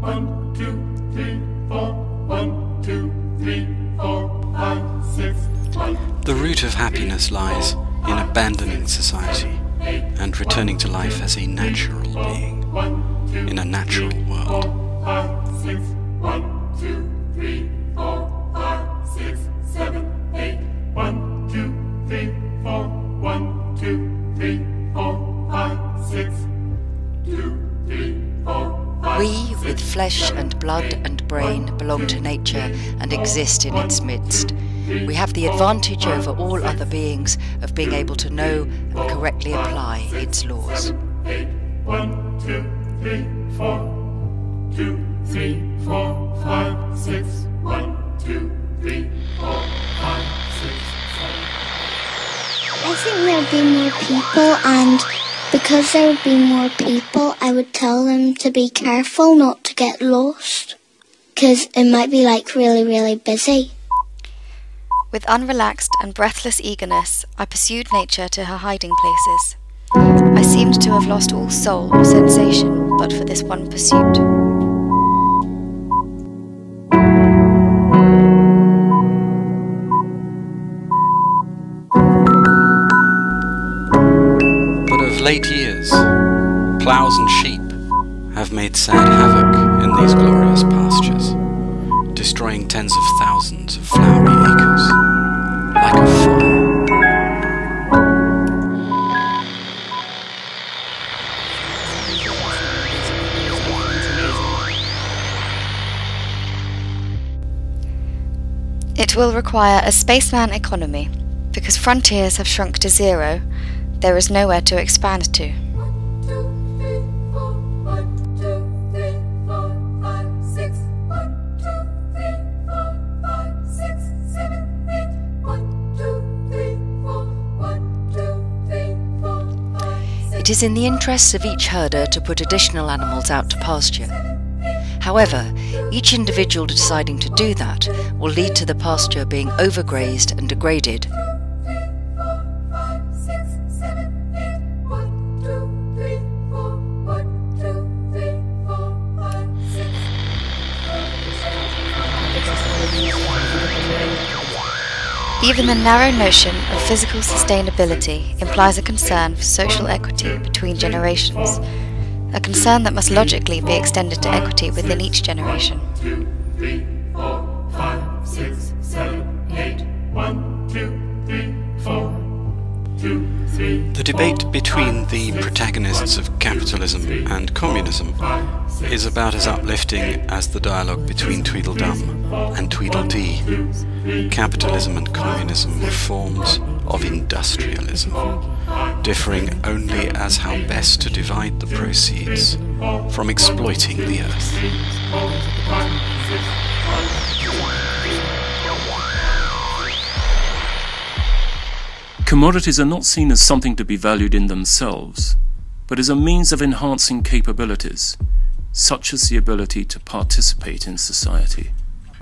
1, 2, 3, 4. 1, 2, 3, 4, 5, 6. 1. The root of happiness lies in abandoning society and returning to life as a natural being, in a natural world. 5, 6. 1, 2, 3, 4, 5, 6, 7, 8. 1, 2, 3, 4. 1, 2, 3, 4, 5, 6. 2, 3, 4, 5. We, with flesh and blood and brain, belong to nature and exist in its midst. We have the advantage over all other beings of being able to know and correctly apply its laws. 1, 2, 3, 4. 2, 3, 4, 5, 6. 1, 2, 3, 4, 5, 6, 7. I think there'd be more people, and because there would be more people, I would tell them to be careful not to get lost, because it might be like really, really busy. With unrelaxed and breathless eagerness, I pursued nature to her hiding places. I seemed to have lost all soul or sensation but for this one pursuit. But of late years, ploughs and sheep have made sad havoc in these glorious pastures, destroying tens of thousands of flowery acres, like a fire. It will require a spaceman economy, because frontiers have shrunk to zero. There is nowhere to expand to. 1, 2, 3, 4. 1, 2, 3, 4, 5, 6. 1, 2, 3, 4, 5, 6, 7, 8. 1, 2, 3, 4. 1, 2, 3, 4, 5, 6. It is in the interests of each herder to put additional animals out to pasture. However, each individual deciding to do that will lead to the pasture being overgrazed and degraded. 2, 3, 4, 5, 6, 7, 8. 1, 2, 3, 4. 1, 2, 3, 4, 5, 6. Even the narrow notion of physical sustainability implies a concern for social equity between generations, a concern that must logically be extended to equity within each generation. 2, 3, 4, 5, 6, 7, 8. 1, 2, 3, 4. 2, 3. The debate between the protagonists of capitalism and communism is about as uplifting as the dialogue between Tweedledum and Tweedledee. Capitalism and communism were forms of industrialism, differing only as how best to divide the proceeds from exploiting the earth. Commodities are not seen as something to be valued in themselves, but as a means of enhancing capabilities, such as the ability to participate in society.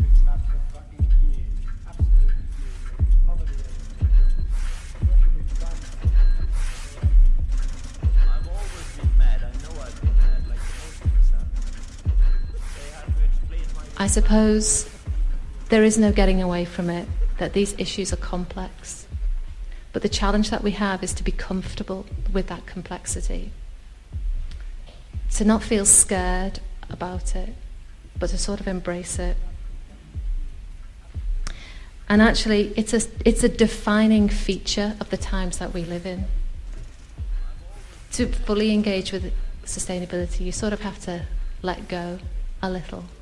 I suppose there is no getting away from it, that these issues are complex. But the challenge that we have is to be comfortable with that complexity. To not feel scared about it, but to sort of embrace it. And actually, it's a defining feature of the times that we live in. To fully engage with sustainability, you sort of have to let go a little.